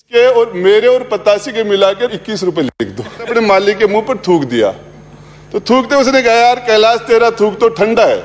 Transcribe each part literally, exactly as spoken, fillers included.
के और मेरे और पतासी के मिलाकर इक्कीस रुपए लिख दो। अपने मालिक के मुंह पर थूक दिया, तो थूकते उसने कहा यार कैलाश तेरा थूक तो ठंडा है।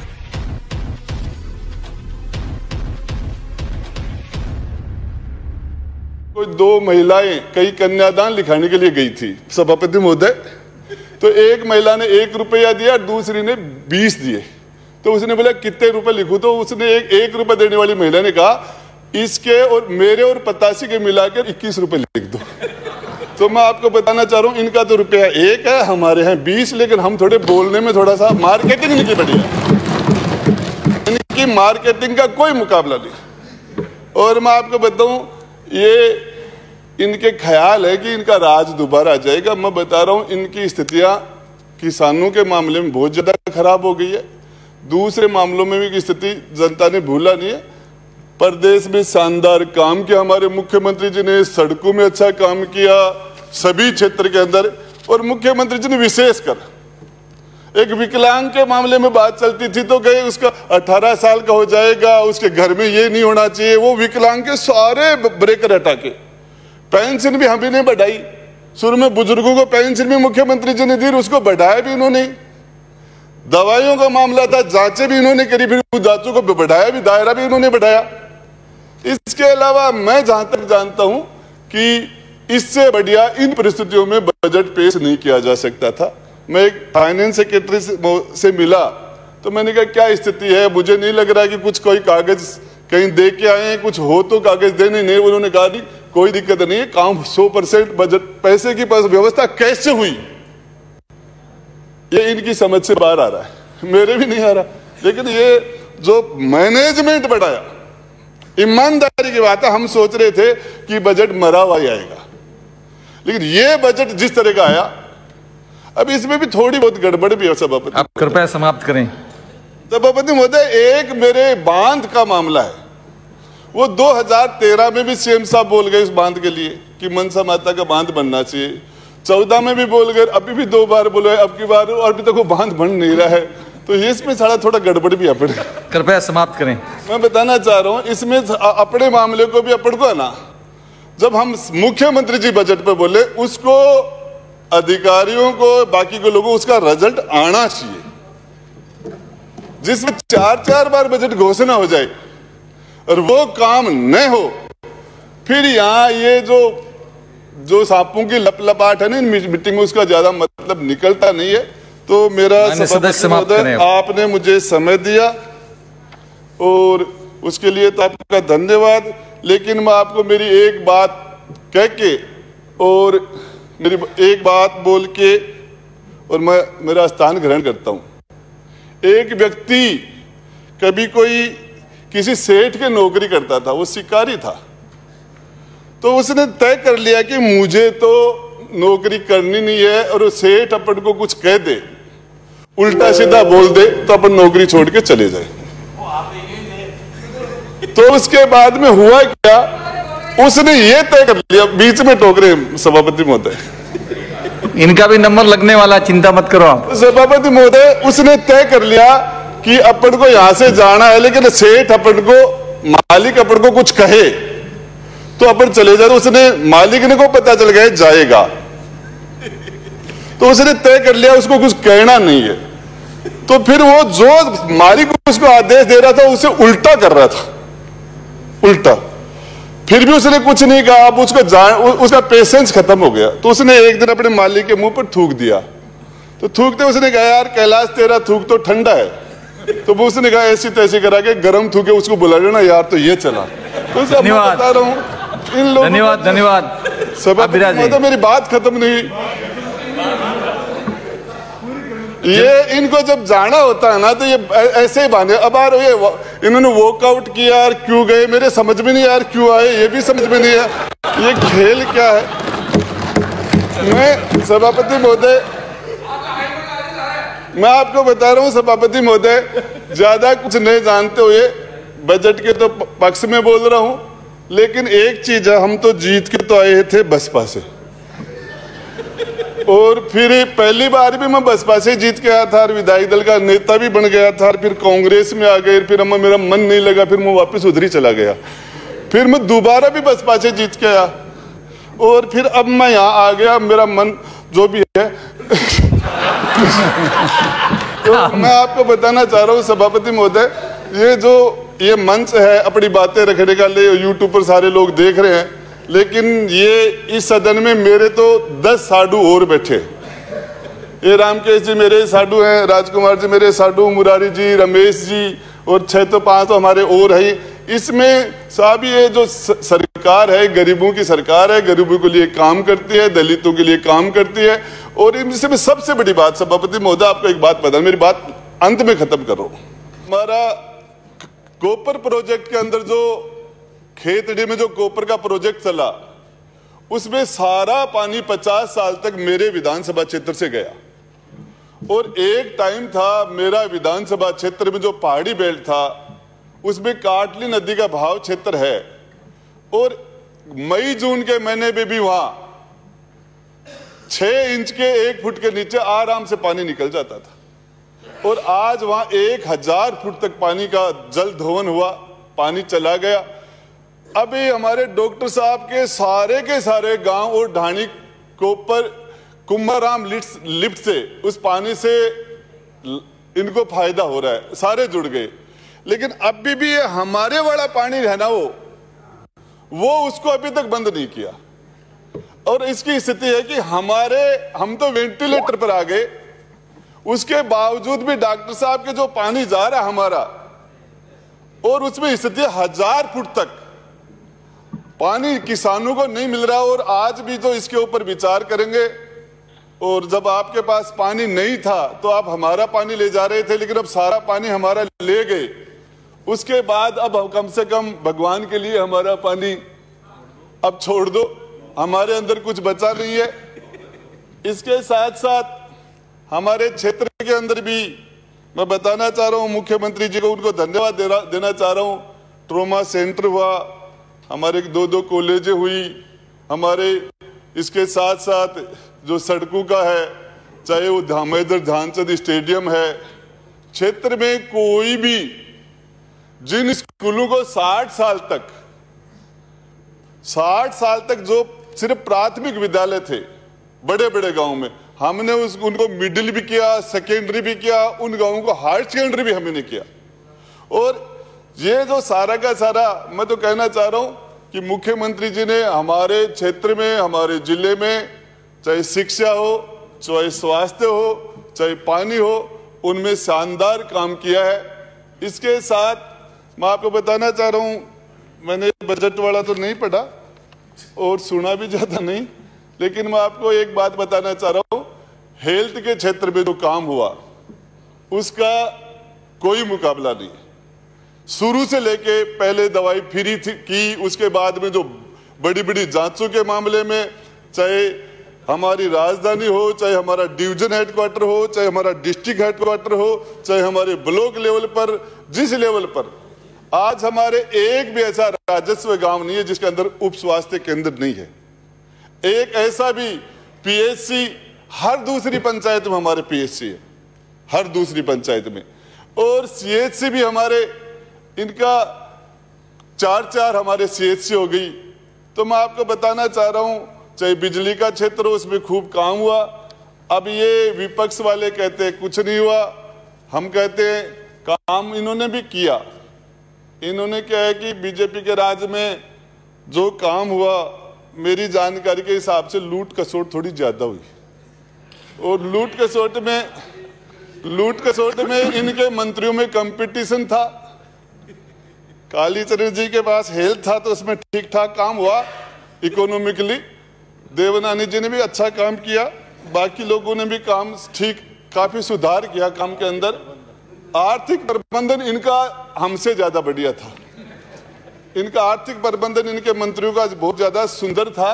कोई दो महिलाएं कई कन्यादान लिखाने के लिए गई थी सभापति महोदय, तो एक महिला ने एक रुपया दिया, दूसरी ने बीस दिए। तो उसने बोला कितने रुपए लिखूं, तो उसने एक एक रुपए देने वाली महिला ने कहा इसके और मेरे और पतासी के मिलाकर इक्कीस रुपए लिख दो। तो मैं आपको बताना चाह रहा हूं इनका तो रुपया एक है, हमारे हैं बीस, लेकिन हम थोड़े बोलने में थोड़ा सा मार्केटिंग इनकी बढ़िया, इनकी मार्केटिंग का कोई मुकाबला नहीं। और मैं आपको बताऊं ये इनके ख्याल है कि इनका राज दोबारा आ जाएगा। मैं बता रहा हूं इनकी स्थितियां किसानों के मामले में बहुत ज्यादा खराब हो गई है, दूसरे मामलों में भी स्थिति जनता ने भूला नहीं है। प्रदेश में शानदार काम किया हमारे मुख्यमंत्री जी ने, सड़कों में अच्छा काम किया सभी क्षेत्र के अंदर। और मुख्यमंत्री जी ने विशेषकर एक विकलांग के मामले में बात चलती थी तो कहे उसका अठारह साल का हो जाएगा, उसके घर में ये नहीं होना चाहिए। वो विकलांग के सारे ब्रेकर हटा के पेंशन भी हम ही ने बढ़ाई। शुरू में बुजुर्गों को पेंशन भी मुख्यमंत्री जी ने दी, उसको बढ़ाया भी इन्होंने। दवाइयों का मामला था, जांचें भी इन्होंने करी, फिर जांचों को बढ़ाया भी, दायरा भी इन्होंने बढ़ाया। इसके अलावा मैं जहां तक जानता हूं कि इससे बढ़िया इन परिस्थितियों में बजट पेश नहीं किया जा सकता था। मैं एक फाइनेंस सेक्रेटरी से, से मिला तो मैंने कहा क्या स्थिति है, मुझे नहीं लग रहा कि कुछ कोई कागज कहीं दे के आए हैं, कुछ हो तो कागज देने नहीं। उन्होंने कहा नहीं कोई दिक्कत नहीं है, काम सौ परसेंट बजट पैसे की व्यवस्था कैसे हुई ये इनकी समझ से बाहर आ रहा है, मेरे भी नहीं आ रहा। लेकिन ये जो मैनेजमेंट बढ़ाया, ईमानदारी की बात है, हम सोच रहे थे कि बजट मरा हुआ ही आएगा, लेकिन ये बजट जिस तरह का आया अब इसमें भी थोड़ी बहुत गड़बड़ भी है। सभापति आप कृपया समाप्त करें। सभापति महोदय एक मेरे बांध का मामला है, वो दो हज़ार तेरह में भी सीएम साहब बोल गए उस बांध के लिए कि मनसा माता का बांध बनना चाहिए, चौदह में भी बोल गए, अभी भी दो बार बोले, अब की बार और अभी तक वो बांध बन नहीं रहा है। तो इसमें सारा थोड़ा गड़बड़ भी अपने। कृपया समाप्त करें। मैं बताना चाह रहा हूं इसमें अपने मामले को भी अपन को है ना, जब हम मुख्यमंत्री जी बजट पे बोले उसको अधिकारियों को बाकी के लोगों उसका रिजल्ट आना चाहिए, जिसमें चार चार बार बजट घोषणा हो जाए और वो काम न हो, फिर यहाँ ये जो जो सांपों की लपलपाट है ना इन मीटिंग में उसका ज्यादा मतलब निकलता नहीं है। तो मेरा सदस्य महोदय आपने मुझे समय दिया और उसके लिए तो आपका धन्यवाद। लेकिन मैं आपको मेरी एक बात कह के और मेरी एक बात बोल के और मैं मेरा स्थान ग्रहण करता हूं। एक व्यक्ति कभी कोई किसी सेठ के नौकरी करता था, वो शिकारी था, तो उसने तय कर लिया कि मुझे तो नौकरी करनी नहीं है और सेठ अपन को कुछ कह दे, उल्टा सीधा बोल दे तो अपन नौकरी छोड़ के चले जाए। तो उसके बाद में हुआ क्या, उसने ये तय कर लिया, बीच में टोक रहे सभापति महोदय, इनका भी नंबर लगने वाला, चिंता मत करो आप। सभापति महोदय उसने तय कर लिया कि अपन को यहां से जाना है, लेकिन सेठ अपन को मालिक अपन को कुछ कहे तो अपन चले जाए। तो उसने मालिक ने को पता चल गया जाएगा, तो उसने तय कर लिया उसको कुछ कहना नहीं है। तो फिर वो जो मालिक उसको आदेश दे रहा था उसे उल्टा कर रहा था, उल्टा। फिर भी उसने कुछ नहीं कहा, अब उसको जान उसका पेशेंस खत्म हो गया। तो उसने एक दिन अपने मालिक के मुंह पर थूक दिया, तो थूकते उसने कहा यार कैलाश तेरा थूक तो ठंडा है। तो वो उसने कहा ऐसी तैसी करा के गर्म थूके उसको बुला लेना यार, तो ये चला। तो धन्यवाद बता रहा हूं इन लोगों, धन्यवाद धन्यवाद। सभापति मेरी बात खत्म नहीं। ये इनको जब जाना होता है ना तो ये ऐसे ही बांधे। अब यार ये इन्होंने वॉकआउट किया यार, क्यों गए मेरे समझ में नहीं यार, क्यों आए ये भी समझ में नहीं है, ये खेल क्या है। मैं सभापति महोदय मैं आपको बता रहा हूं सभापति महोदय, ज्यादा कुछ नहीं जानते हुए बजट के तो पक्ष में बोल रहा हूं, लेकिन एक चीज है, हम तो जीत के तो आए थे बसपा से, और फिर पहली बार भी मैं बसपा से जीत के आया था, विधायक दल का नेता भी बन गया था, फिर कांग्रेस में आ गए, फिर मेरा मन नहीं लगा, फिर मैं वापस उधर ही चला गया। फिर मैं दोबारा भी बसपा से जीत के आया, और फिर अब मैं यहाँ आ गया, मेरा मन जो भी है तो मैं आपको बताना चाह रहा हूँ सभापति महोदय, ये जो ये मंच है अपनी बातें रखने का लिए, यूट्यूब पर सारे लोग देख रहे हैं, लेकिन ये इस सदन में मेरे तो दस साधु और बैठे। ये रामकेश जी मेरे साधु हैं, राजकुमार जी मेरे साधु, मुरारी जी, रमेश जी, और छह तो पांच तो हमारे और है। इसमें साहब ये जो सरकार है गरीबों की सरकार है, गरीबों के लिए काम करती है, दलितों के लिए काम करती है। और इनसे सबसे बड़ी बात सभापति महोदय, आपको एक बात बता, मेरी बात अंत में खत्म करो। हमारा कोपर प्रोजेक्ट के अंदर जो खेतड़ी में जो कोपर का प्रोजेक्ट चला, उसमें सारा पानी पचास साल तक मेरे विधानसभा क्षेत्र से गया। और एक टाइम था मेरा विधानसभा क्षेत्र में जो पहाड़ी बेल्ट था, उसमें काटली नदी का भाव क्षेत्र है, और मई जून के महीने में भी वहां छह इंच के एक फुट के नीचे आराम से पानी निकल जाता था। और आज वहां एक हजार फुट तक पानी का जल धोवन हुआ, पानी चला गया। अभी हमारे डॉक्टर साहब के सारे के सारे गांव और ढाणी कोपर कुम्हाराम लिफ्ट लिफ्ट से उस पानी से इनको फायदा हो रहा है, सारे जुड़ गए। लेकिन अभी भी ये हमारे वाला पानी है ना, वो वो उसको अभी तक बंद नहीं किया। और इसकी स्थिति है कि हमारे हम तो वेंटिलेटर पर आ गए, उसके बावजूद भी डॉक्टर साहब के जो पानी जा रहा है हमारा, और उसमें स्थिति हजार फुट तक पानी किसानों को नहीं मिल रहा। और आज भी जो इसके ऊपर विचार करेंगे, और जब आपके पास पानी नहीं था तो आप हमारा पानी ले जा रहे थे, लेकिन अब सारा पानी हमारा ले गए। उसके बाद अब कम से कम भगवान के लिए हमारा पानी अब छोड़ दो, हमारे अंदर कुछ बचा नहीं है। इसके साथ साथ हमारे क्षेत्र के अंदर भी मैं बताना चाह रहा हूँ मुख्यमंत्री जी को, उनको धन्यवाद देना देना चाह रहा हूँ। ट्रोमा सेंटर हुआ, हमारे दो दो कॉलेजें हुई हमारे, इसके साथ साथ जो सड़कों का है, चाहे वो धामेदर ध्यानचंद स्टेडियम है, क्षेत्र में कोई भी जिन स्कूलों को साठ साल तक साठ साल तक जो सिर्फ प्राथमिक विद्यालय थे बड़े बड़े गांव में, हमने उस उनको मिडिल भी किया, सेकेंडरी भी किया, उन गांवों को हायर सेकेंडरी भी हमने किया। और ये जो सारा का सारा, मैं तो कहना चाह रहा हूं कि मुख्यमंत्री जी ने हमारे क्षेत्र में, हमारे जिले में, चाहे शिक्षा हो, चाहे स्वास्थ्य हो, चाहे पानी हो, उनमें शानदार काम किया है। इसके साथ मैं आपको बताना चाह रहा हूं, मैंने बजट वाला तो नहीं पढ़ा और सुना भी ज्यादा नहीं, लेकिन मैं आपको एक बात बताना चाह रहा हूं, हेल्थ के क्षेत्र में जो काम हुआ उसका कोई मुकाबला नहीं। शुरू से लेके पहले दवाई फ्री थी की, उसके बाद में जो बड़ी बड़ी जांचों के मामले में, चाहे हमारी राजधानी हो, चाहे हमारा डिवीजन हेडक्वार्टर हो, चाहे हमारा डिस्ट्रिक्ट हेडक्वार्टर हो, चाहे हमारे ब्लॉक लेवल पर, जिस लेवल पर, आज हमारे एक भी ऐसा राजस्व गांव नहीं है जिसके अंदर उप स्वास्थ्य केंद्र नहीं है। एक ऐसा भी पीएचसी हर दूसरी पंचायत में हमारे पीएचसी है, हर दूसरी पंचायत में। और सीएचसी भी हमारे, इनका चार चार हमारे सीएचसी हो गई। तो मैं आपको बताना चाह रहा हूं, चाहे बिजली का क्षेत्र हो, उसमें खूब काम हुआ। अब ये विपक्ष वाले कहते हैं कुछ नहीं हुआ, हम कहते हैं काम इन्होंने भी किया। इन्होंने क्या है कि बीजेपी के राज में जो काम हुआ, मेरी जानकारी के हिसाब से लूट खसोट थोड़ी ज्यादा हुई। और लूट खसोट में लूट खसोट में इनके मंत्रियों में कंपटीशन था। कालीचरण जी के पास हेल्थ था तो उसमें ठीक ठाक काम हुआ इकोनॉमिकली। देवनानी जी ने भी अच्छा काम किया, बाकी लोगों ने भी काम ठीक काफी सुधार किया काम के अंदर। आर्थिक प्रबंधन इनका हमसे ज्यादा बढ़िया था। इनका आर्थिक प्रबंधन इनके मंत्रियों का बहुत ज्यादा सुंदर था।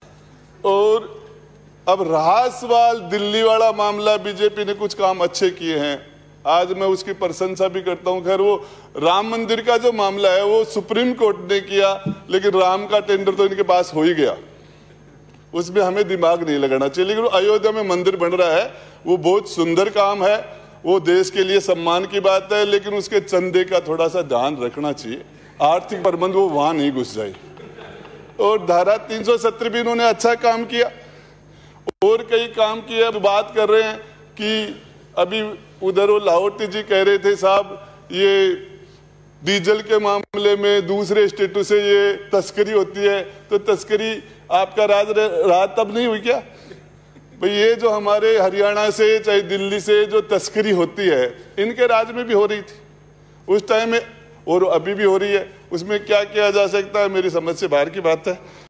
और अब रहा सवाल दिल्ली वाला मामला, बीजेपी ने कुछ काम अच्छे किए हैं, आज मैं उसकी प्रशंसा भी करता हूं। खैर वो राम मंदिर का जो मामला है वो सुप्रीम कोर्ट ने किया, लेकिन राम का टेंडर तो इनके पास हो ही गया, उसमें हमें दिमाग नहीं लगाना चाहिए। लेकिन अयोध्या में मंदिर बन रहा है, वो बहुत सुंदर काम है, वो देश के लिए सम्मान की बात है, लेकिन उसके चंदे का थोड़ा सा ध्यान रखना चाहिए। आर्थिक प्रबंध वो वहां नहीं घुस जाए। और धारा तीन सौ सत्तर भी इन्होंने अच्छा काम किया और कई काम किए। अब बात कर रहे हैं कि अभी उधर वो लाहौटी जी कह रहे थे साहब ये डीजल के मामले में दूसरे स्टेटों से ये तस्करी होती है, तो तस्करी आपका राज रात तब नहीं हुई क्या भाई? ये जो हमारे हरियाणा से चाहे दिल्ली से जो तस्करी होती है इनके राज में भी हो रही थी उस टाइम में और अभी भी हो रही है। उसमें क्या किया जा सकता है, मेरी समझ से बाहर की बात है।